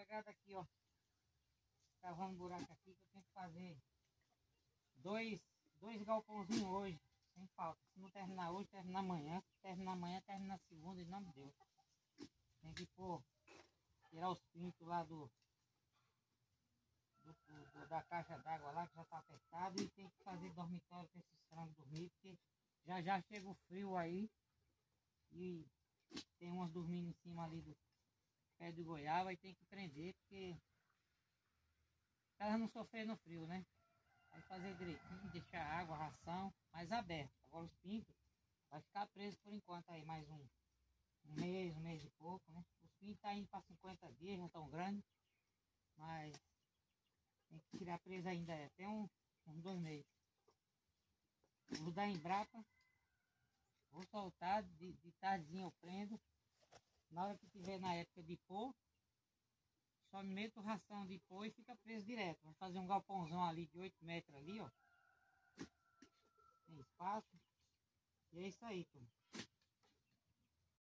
pegada aqui, ó. Cavando buraco aqui que eu tenho que fazer dois galpãozinhos hoje, sem falta. Se não terminar hoje, termina amanhã. Se terminar amanhã, termina segunda, em nome de Deus. Tem que tirar os pintos lá da caixa d'água lá, que já tá apertado. E tem que fazer dormitório para esses frangos dormir, porque já chega o frio aí. E tem umas dormindo em cima ali do pé de goiaba e tem que prender, porque elas não sofrer no frio, né? Aí fazer direitinho, deixar a água, a ração mais aberta. Agora os pintos vai ficar preso por enquanto aí, mais um mês e pouco, né? Os pintos tá indo para 50 dias, já estão grandes, mas tem que tirar preso ainda até uns 2 meses. Os da Embrapa, vou soltar, de tardezinha eu prendo. Na hora que tiver na época de pôr, só meto ração de pôr e fica preso direto. Vou fazer um galpãozão ali de 8 metros ali, ó. Tem espaço. E é isso aí, turma.